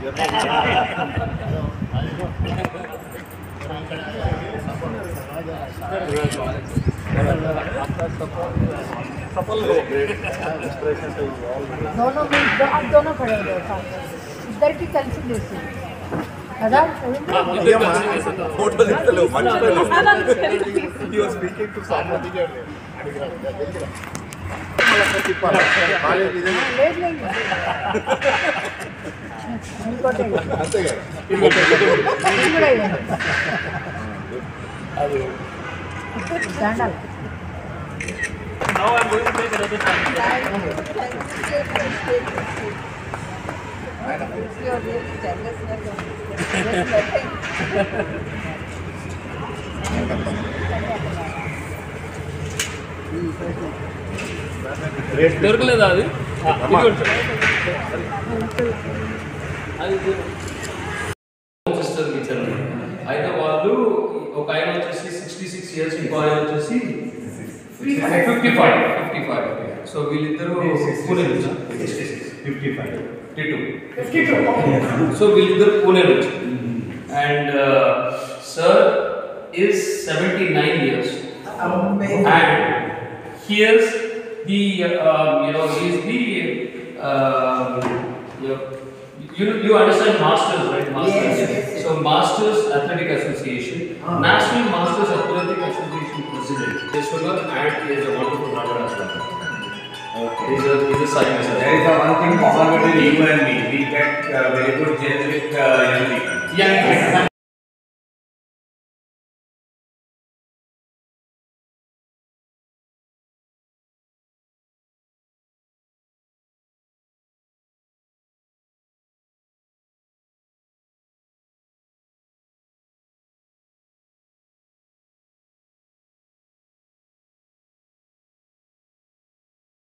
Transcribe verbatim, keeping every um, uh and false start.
सफल हो इंस्पिरेशन से दोनों में आप दोनों खड़े हो जाओ साथ इधर की కలిసి చేసి కదా फोटो दिखतलो మర్చిపోయాను he was speaking to someone లేదు లేదు ఇంకోటి అంతే కదా ఇది కూడా ఇది అది దండాలి Now I'm going to take another time. You're really jealous. దొరకలేదా అది సిస్టర్ ఇచ్చారు అయితే వాళ్ళు ఒక ఆయన వచ్చేసి సిక్స్టీ సిక్స్ ఇయర్స్ ఇంకో ఆయన వచ్చేసి fifty five fifty five so వీళ్ళిద్దరూ పూణే నుంచి fifty five fifty two so వీళ్ళిద్దరు పూణే నుంచి and sir is seventy-nine years. Amazing. And here's the um, you know he's the um, you, know, you you understand masters, right? Masters. Yes, yes, yes. So Masters Athletic Association, oh. National Masters Athletic Association President. He's sugar and he is a wonderful runner as well. Okay. He's a he's a scientist. There is a one thing common between you and me. We get uh, very good generic uh, young people. Yeah.